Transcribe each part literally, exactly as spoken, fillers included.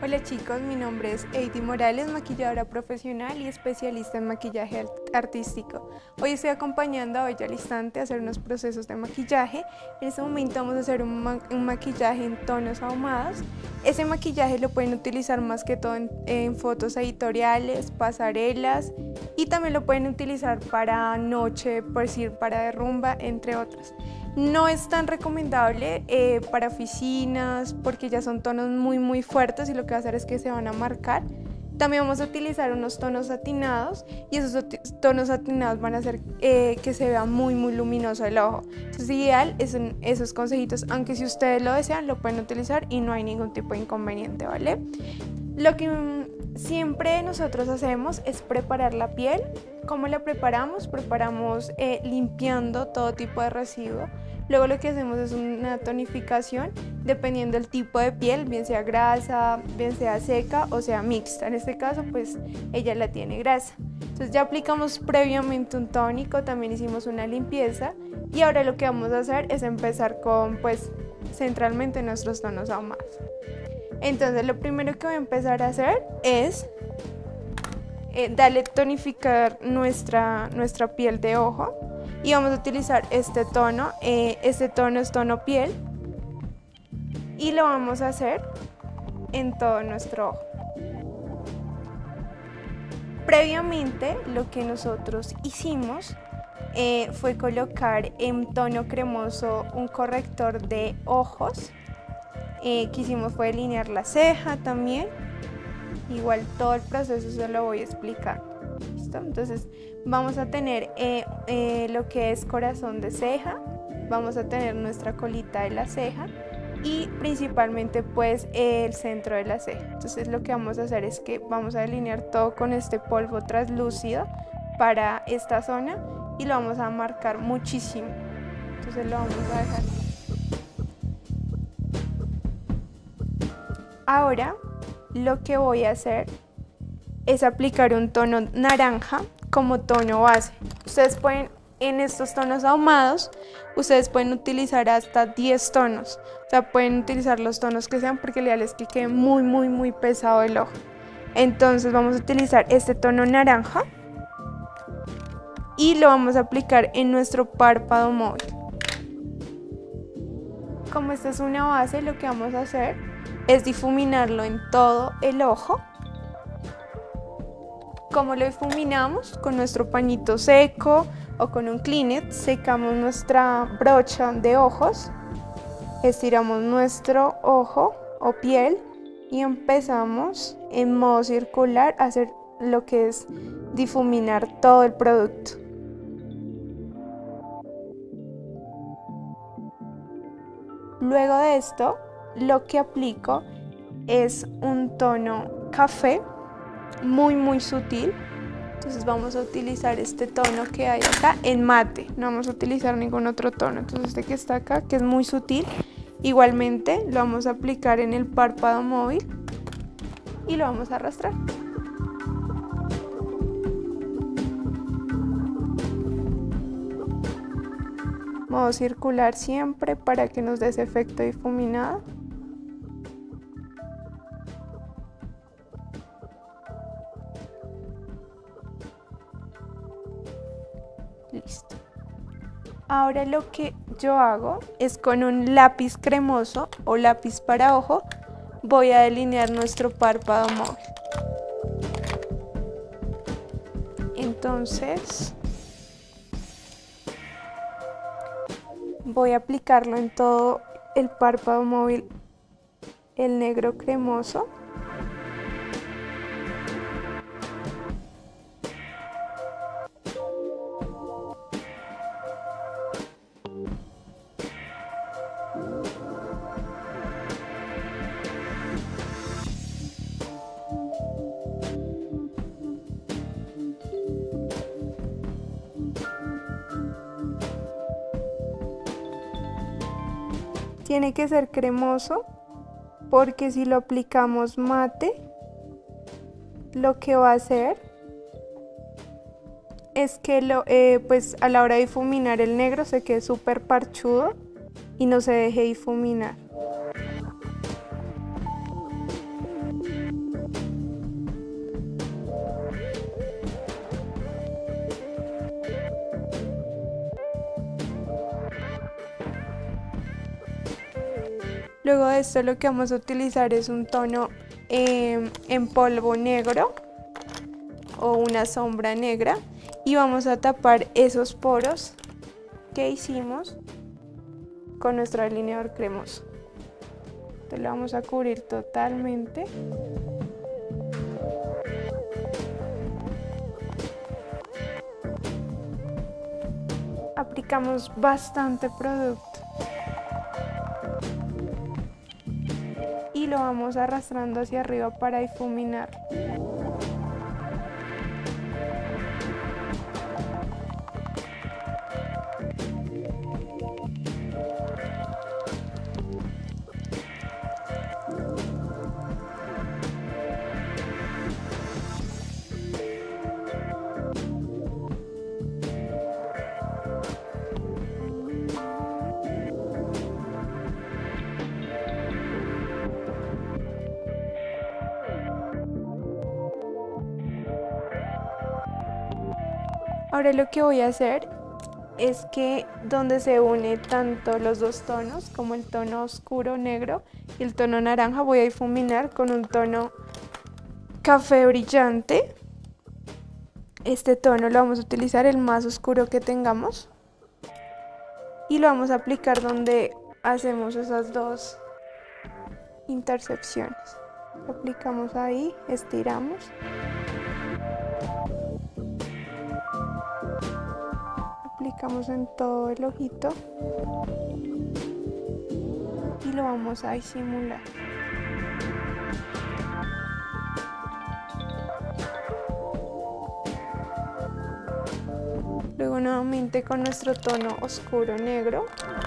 Hola chicos, mi nombre es Eidy Morales, maquilladora profesional y especialista en maquillaje artístico. Hoy estoy acompañando a Bella al Instante a hacer unos procesos de maquillaje. En este momento vamos a hacer un, ma un maquillaje en tonos ahumados. Ese maquillaje lo pueden utilizar más que todo en, en fotos editoriales, pasarelas, y también lo pueden utilizar para noche, por decir, para de rumba, entre otros. No es tan recomendable eh, para oficinas porque ya son tonos muy muy fuertes y lo que va a hacer es que se van a marcar. También vamos a utilizar unos tonos satinados y esos tonos satinados van a hacer eh, que se vea muy muy luminoso el ojo. Entonces ideal es en esos consejitos, aunque si ustedes lo desean lo pueden utilizar y no hay ningún tipo de inconveniente, ¿vale? Lo que siempre nosotros hacemos es preparar la piel. ¿Cómo la preparamos? Preparamos eh, limpiando todo tipo de residuo. Luego lo que hacemos es una tonificación dependiendo del tipo de piel, bien sea grasa, bien sea seca o sea mixta. En este caso pues ella la tiene grasa. Entonces ya aplicamos previamente un tónico, también hicimos una limpieza y ahora lo que vamos a hacer es empezar con pues centralmente nuestros tonos ahumados. Entonces lo primero que voy a empezar a hacer es eh, darle tonificar nuestra, nuestra piel de ojo y vamos a utilizar este tono, eh, este tono es tono piel y lo vamos a hacer en todo nuestro ojo. Previamente lo que nosotros hicimos eh, fue colocar en tono cremoso un corrector de ojos. Eh, que hicimos fue delinear la ceja también, igual todo el proceso se lo voy a explicar. ¿Listo? Entonces vamos a tener eh, eh, lo que es corazón de ceja, vamos a tener nuestra colita de la ceja y principalmente pues el centro de la ceja. Entonces lo que vamos a hacer es que vamos a delinear todo con este polvo translúcido para esta zona y lo vamos a marcar muchísimo. Entonces lo vamos a dejar. Ahora lo que voy a hacer es aplicar un tono naranja como tono base. Ustedes pueden, en estos tonos ahumados, ustedes pueden utilizar hasta diez tonos. O sea, pueden utilizar los tonos que sean porque el ideal es que quede muy, muy, muy pesado el ojo. Entonces vamos a utilizar este tono naranja y lo vamos a aplicar en nuestro párpado móvil. Como esta es una base, lo que vamos a hacer es difuminarlo en todo el ojo. ¿Cómo lo difuminamos? Con nuestro pañito seco o con un Kleenex, secamos nuestra brocha de ojos, estiramos nuestro ojo o piel y empezamos en modo circular a hacer lo que es difuminar todo el producto. Luego de esto, lo que aplico es un tono café muy muy sutil. Entonces vamos a utilizar este tono que hay acá en mate, no vamos a utilizar ningún otro tono. Entonces este que está acá, que es muy sutil, igualmente lo vamos a aplicar en el párpado móvil y lo vamos a arrastrar. Modo circular siempre para que nos dé ese efecto difuminado. Listo. Ahora lo que yo hago es con un lápiz cremoso o lápiz para ojo, voy a delinear nuestro párpado móvil. Entonces voy a aplicarlo en todo el párpado móvil, el negro cremoso. Tiene que ser cremoso porque si lo aplicamos mate, lo que va a hacer es que lo, eh, pues a la hora de difuminar el negro se quede súper parchudo y no se deje difuminar. Luego de esto lo que vamos a utilizar es un tono eh, en polvo negro o una sombra negra y vamos a tapar esos poros que hicimos con nuestro delineador cremoso. Entonces lo vamos a cubrir totalmente. Aplicamos bastante producto y lo vamos arrastrando hacia arriba para difuminar. Ahora lo que voy a hacer es que donde se une tanto los dos tonos, como el tono oscuro negro y el tono naranja, voy a difuminar con un tono café brillante. Este tono lo vamos a utilizar el más oscuro que tengamos y lo vamos a aplicar donde hacemos esas dos intersecciones. Lo aplicamos ahí, estiramos. Aplicamos en todo el ojito y lo vamos a disimular. Luego nuevamente con nuestro tono oscuro negro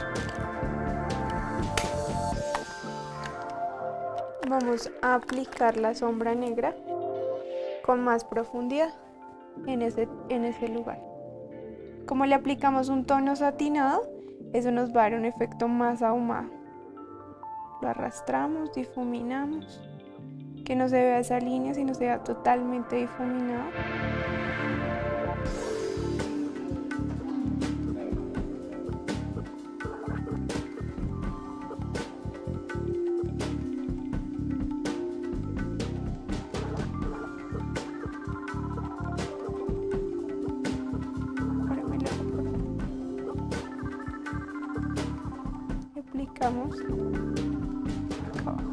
vamos a aplicar la sombra negra con más profundidad en ese, en ese lugar. Como le aplicamos un tono satinado, eso nos va a dar un efecto más ahumado. Lo arrastramos, difuminamos, que no se vea esa línea, sino se vea totalmente difuminado. Aplicamos acá abajo.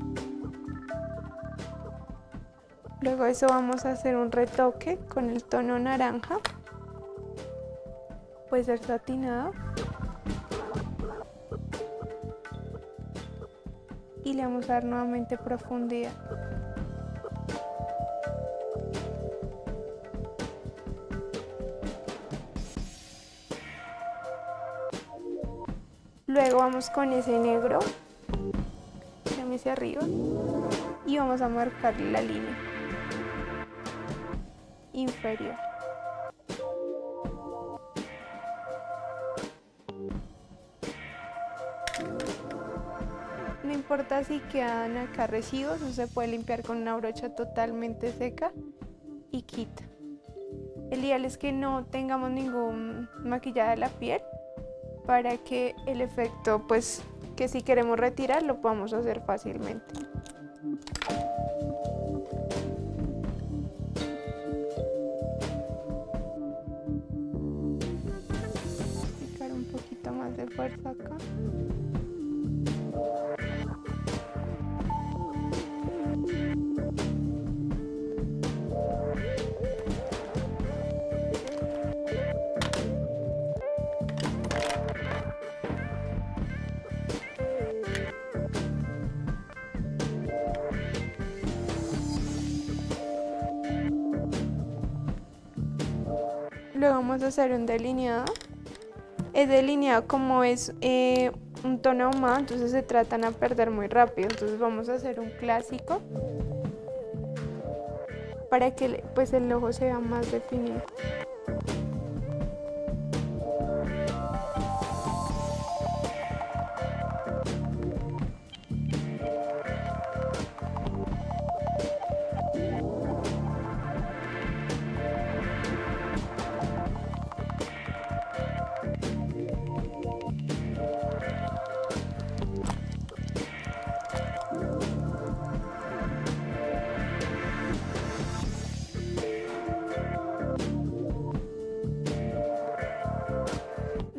Luego de eso vamos a hacer un retoque con el tono naranja, puede ser satinado, y le vamos a dar nuevamente profundidad. Luego vamos con ese negro, hacia arriba, y vamos a marcar la línea inferior. No importa si quedan acá residuos, o se puede limpiar con una brocha totalmente seca y quita. El ideal es que no tengamos ningún maquillaje de la piel, para que el efecto, pues, que si queremos retirar, lo podamos hacer fácilmente. Aplicar un poquito más de fuerza acá. Luego vamos a hacer un delineado. El delineado, como es eh, un tono ahumado, entonces se tratan a perder muy rápido. Entonces vamos a hacer un clásico para que pues el ojo sea más definido.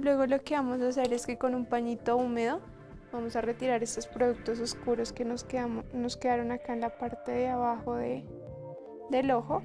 Luego lo que vamos a hacer es que con un pañito húmedo vamos a retirar estos productos oscuros que nos, quedamos, nos quedaron acá en la parte de abajo de, del ojo.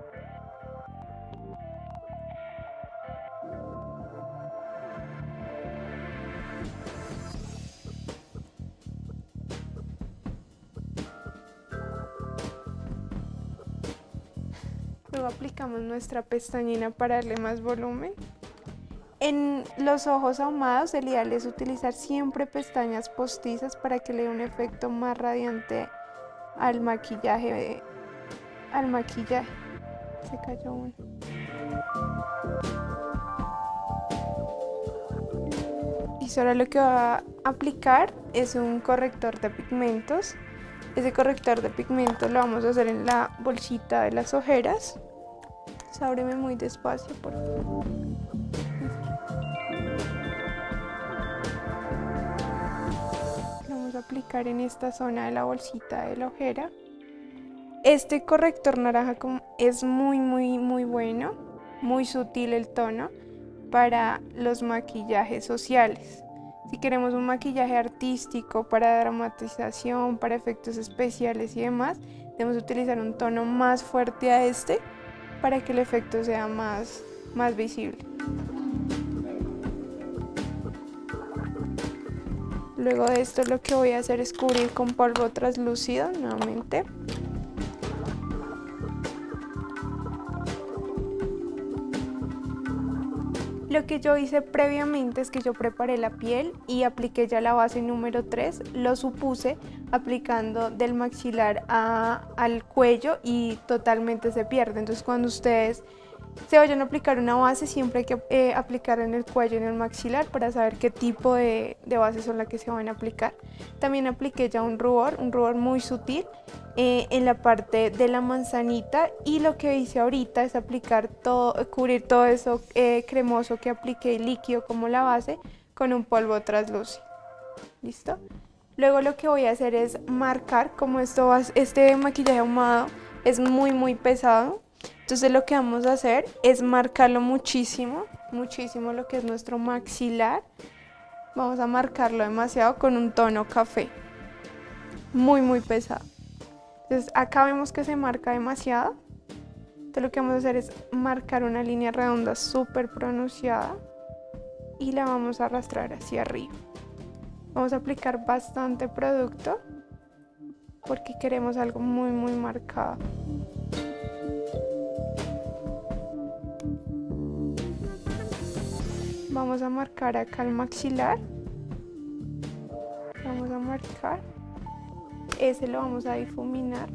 Luego aplicamos nuestra pestañina para darle más volumen. En los ojos ahumados el ideal es utilizar siempre pestañas postizas para que le dé un efecto más radiante al maquillaje. Al maquillaje. Se cayó uno. Y ahora lo que va a aplicar es un corrector de pigmentos. Ese corrector de pigmentos lo vamos a hacer en la bolsita de las ojeras. Ábreme muy despacio, por favor. Lo vamos a aplicar en esta zona de la bolsita de la ojera. Este corrector naranja es muy muy muy bueno, muy sutil el tono para los maquillajes sociales. Si queremos un maquillaje artístico para dramatización, para efectos especiales y demás, debemos utilizar un tono más fuerte a este para que el efecto sea más, más visible. Luego de esto lo que voy a hacer es cubrir con polvo translúcido nuevamente. Lo que yo hice previamente es que yo preparé la piel y apliqué ya la base número tres, lo supuse aplicando del maxilar a, al cuello y totalmente se pierde. Entonces cuando ustedes se vayan a aplicar una base siempre hay que eh, aplicar en el cuello y en el maxilar para saber qué tipo de, de bases son las que se van a aplicar. También apliqué ya un rubor, un rubor muy sutil eh, en la parte de la manzanita, y lo que hice ahorita es aplicar todo, cubrir todo eso eh, cremoso que apliqué líquido como la base con un polvo translúcido. ¿Listo? Luego lo que voy a hacer es marcar, como esto va, este maquillaje ahumado es muy muy pesado. Entonces lo que vamos a hacer es marcarlo muchísimo, muchísimo lo que es nuestro maxilar. Vamos a marcarlo demasiado con un tono café, muy muy pesado. Entonces acá vemos que se marca demasiado. Entonces lo que vamos a hacer es marcar una línea redonda súper pronunciada y la vamos a arrastrar hacia arriba. Vamos a aplicar bastante producto porque queremos algo muy muy marcado. Vamos a marcar acá el maxilar. Vamos a marcar. Ese lo vamos a difuminar.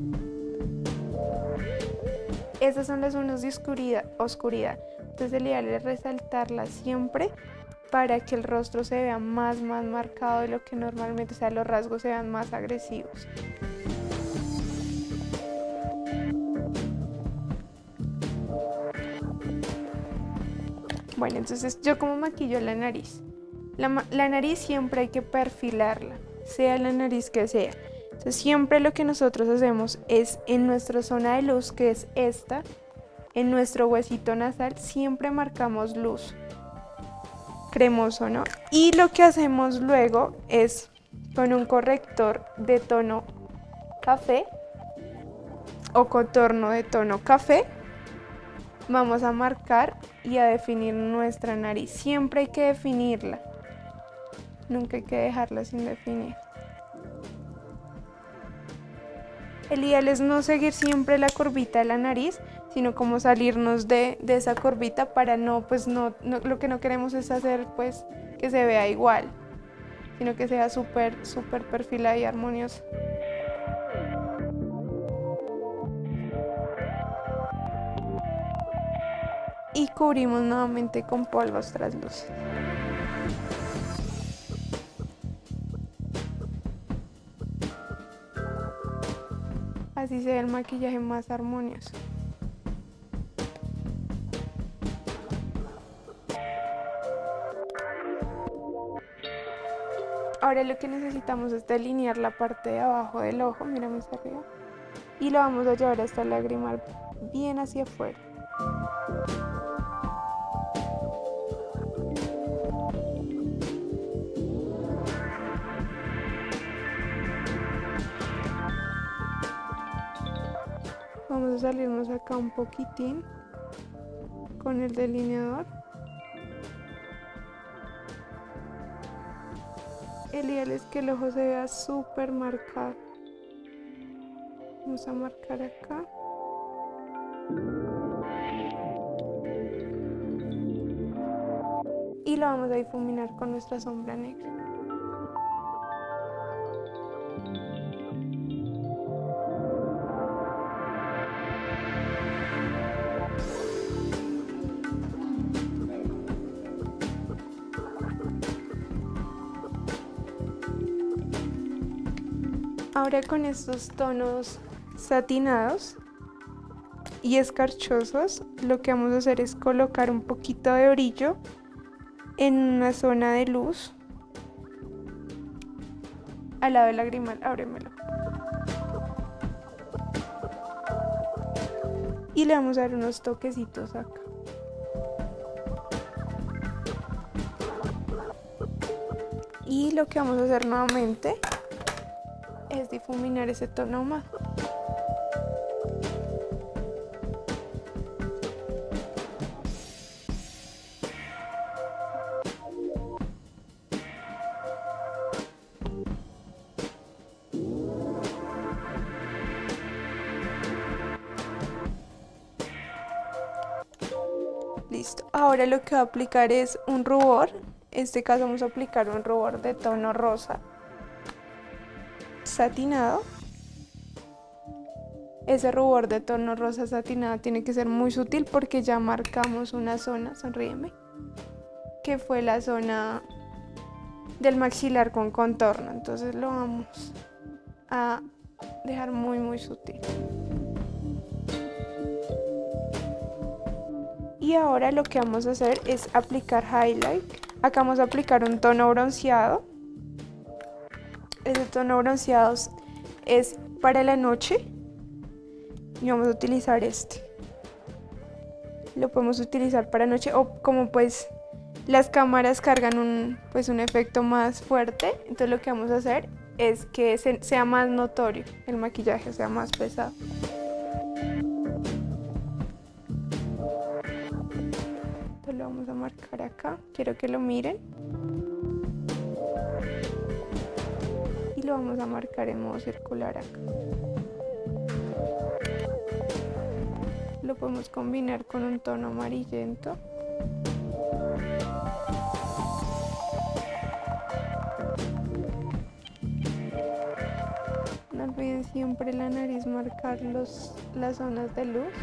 Esas son las zonas de oscuridad. oscuridad. Entonces el ideal es resaltarlas siempre para que el rostro se vea más, más marcado de lo que normalmente, o sea, los rasgos se vean más agresivos. Bueno, entonces yo como maquillo la nariz. La, la nariz siempre hay que perfilarla, sea la nariz que sea. Entonces siempre lo que nosotros hacemos es en nuestra zona de luz, que es esta, en nuestro huesito nasal, siempre marcamos luz. Cremoso, ¿no? Y lo que hacemos luego es con un corrector de tono café o contorno de tono café, vamos a marcar y a definir nuestra nariz. Siempre hay que definirla, nunca hay que dejarla sin definir. El ideal es no seguir siempre la curvita de la nariz, sino como salirnos de, de esa curvita para no, pues no, no, lo que no queremos es hacer pues que se vea igual, sino que sea súper, súper perfilada y armoniosa. Y cubrimos nuevamente con polvos translúcidos. Así se ve el maquillaje más armonioso. Ahora lo que necesitamos es delinear la parte de abajo del ojo, miramos arriba, y lo vamos a llevar hasta el lagrimal bien hacia afuera. a salirnos acá un poquitín con el delineador. El ideal es que el ojo se vea súper marcado. Vamos a marcar acá. Y lo vamos a difuminar con nuestra sombra negra. Ahora con estos tonos satinados y escarchosos, lo que vamos a hacer es colocar un poquito de brillo en una zona de luz al lado del lagrimal. Ábremelo. Y le vamos a dar unos toquecitos acá. Y lo que vamos a hacer nuevamente es difuminar ese tono ahumado. Listo. Ahora lo que voy a aplicar es un rubor. En este caso vamos a aplicar un rubor de tono rosa satinado. Ese rubor de tono rosa satinado tiene que ser muy sutil porque ya marcamos una zona, sonríeme, que fue la zona del maxilar con contorno. Entonces lo vamos a dejar muy muy sutil. Y ahora lo que vamos a hacer es aplicar highlight. Acá vamos a aplicar un tono bronceado. Ese tono bronceado es para la noche y vamos a utilizar este. Lo podemos utilizar para noche o como pues las cámaras cargan un, pues un efecto más fuerte, entonces lo que vamos a hacer es que se, sea más notorio, el maquillaje sea más pesado. Entonces lo vamos a marcar acá, quiero que lo miren. Y lo vamos a marcar en modo circular acá. Lo podemos combinar con un tono amarillento. No olviden siempre la nariz marcar los, las zonas de luz.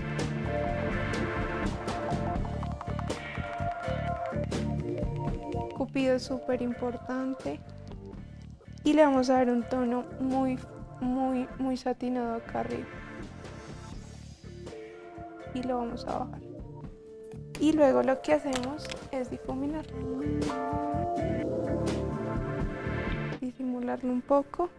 Cupido es súper importante. Y le vamos a dar un tono muy, muy, muy satinado acá arriba. Y lo vamos a bajar. Y luego lo que hacemos es difuminar. Disimularlo un poco.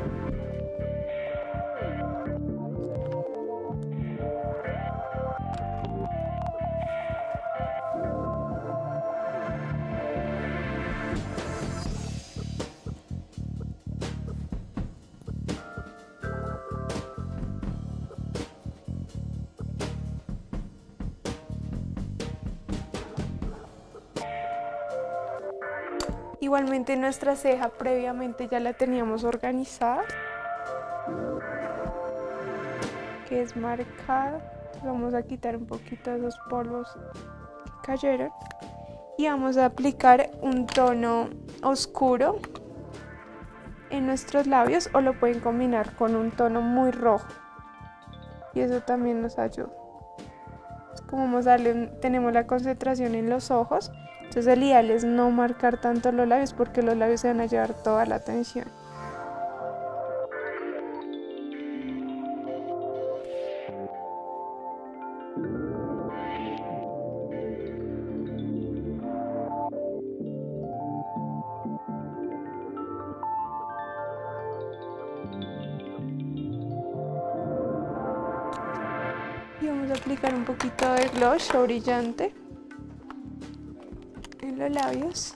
Igualmente nuestra ceja previamente ya la teníamos organizada, que es marcada. Vamos a quitar un poquito de esos polvos que cayeron y vamos a aplicar un tono oscuro en nuestros labios o lo pueden combinar con un tono muy rojo y eso también nos ayuda. Como vamos a darle, tenemos la concentración en los ojos, entonces el ideal es no marcar tanto los labios porque los labios se van a llevar toda la atención. Y vamos a aplicar un poquito de blush o brillante en los labios.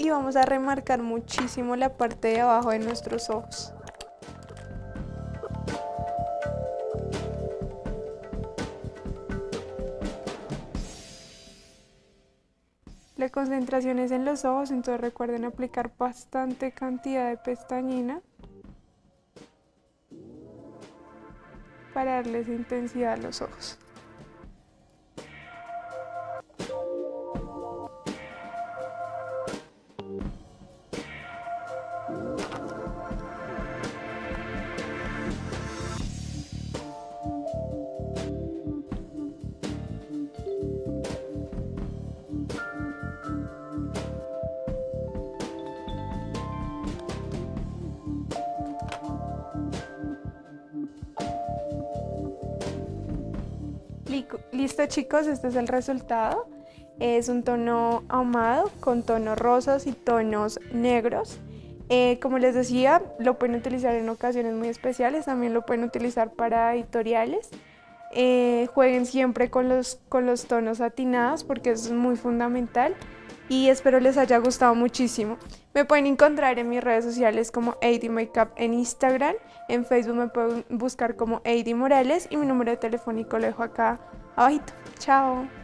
y vamos a remarcar muchísimo la parte de abajo de nuestros ojos. La concentración es en los ojos, entonces recuerden aplicar bastante cantidad de pestañina para darles intensidad a los ojos. Listo chicos, este es el resultado. Es un tono ahumado con tonos rosas y tonos negros. Eh, como les decía, lo pueden utilizar en ocasiones muy especiales, también lo pueden utilizar para editoriales. Eh, jueguen siempre con los, con los tonos satinados porque eso es muy fundamental y espero les haya gustado muchísimo. Me pueden encontrar en mis redes sociales como A D Makeup en Instagram, en Facebook me pueden buscar como A D Morales y mi número de telefónico lo dejo acá abajito. Chao.